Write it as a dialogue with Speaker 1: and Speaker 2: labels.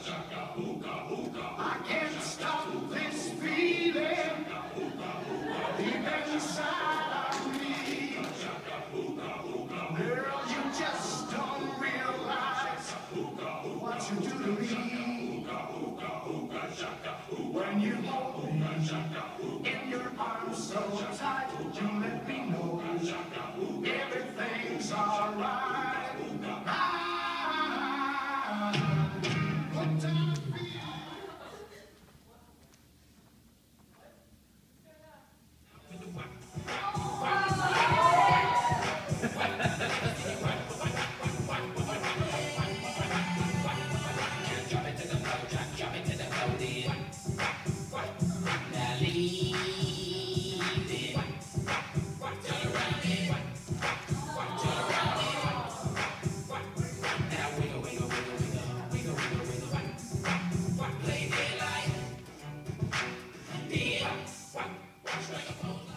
Speaker 1: I can't stop this feeling deep inside of me. Girl, you just don't realize what you do to me. When you hold me in your arms so tight, you let me know everything's alright.
Speaker 2: Strike a pose.